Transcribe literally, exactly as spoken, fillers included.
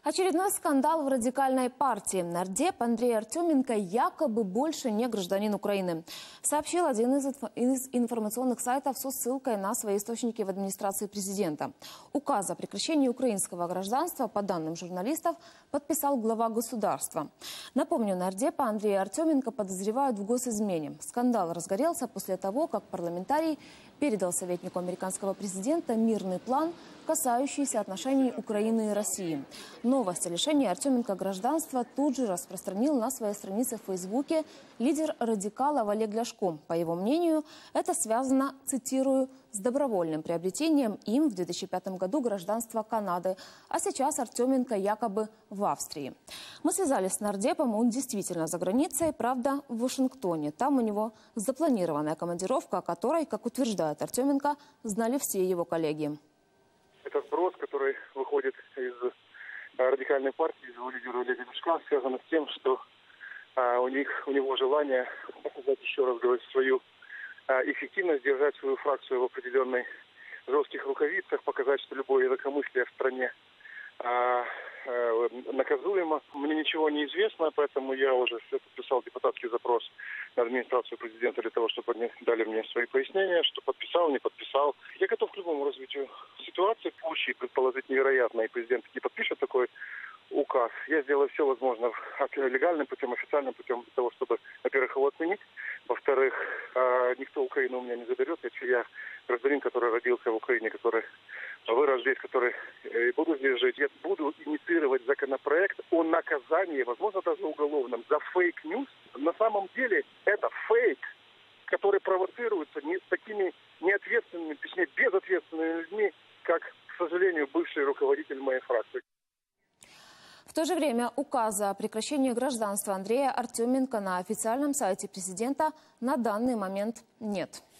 Очередной скандал в радикальной партии. Нардеп Андрей Артеменко якобы больше не гражданин Украины. Сообщил один из, из информационных сайтов со ссылкой на свои источники в администрации президента. Указ о прекращении украинского гражданства, по данным журналистов, подписал глава государства. Напомню, нардепа Андрея Артеменко подозревают в госизмене. Скандал разгорелся после того, как парламентарий передал советнику американского президента мирный план, касающийся отношений Украины и России. Новость о лишении Артеменко гражданства тут же распространил на своей странице в Фейсбуке лидер радикалов Олег Ляшко. По его мнению, это связано, цитирую, с добровольным приобретением им в две тысячи пятом году гражданства Канады, а сейчас Артеменко якобы в Австрии. Мы связались с нардепом, он действительно за границей, правда, в Вашингтоне. Там у него запланированная командировка, о которой, как утверждает Артеменко, знали все его коллеги. Это сброс, который выходит из радикальной партии, из его лидера Олега Ляшка, связано с тем, что а, у них у него желание показать, еще раз говорить, свою а, эффективность, держать свою фракцию в определенной жестких рукавицах, показать, что любое инакомыслие в стране а, а, наказуемо. Мне ничего не известно, поэтому я уже подписал депутатский запрос на администрацию президента для того, чтобы они дали мне свои пояснения, что подписал, не подписал. Я готов к любому развитию ситуации, в случае предположить невероятно, и президент таки подпишет такой указ. Я сделаю все возможное легальным путем, официальным путем для того, чтобы, во-первых, его отменить, во-вторых, никто Украину у меня не заберет. Я гражданин, который родился в Украине, который вырос здесь, который буду здесь жить. Я буду инициировать законопроект о наказании, возможно, даже уголовном, за фейк-ньюс. На самом деле это фейк, который провоцируется не такими неответственными, точнее, безответственными людьми, как, к сожалению, бывший руководитель моей фракции. В то же время указа о прекращении гражданства Андрея Артеменко на официальном сайте президента на данный момент нет.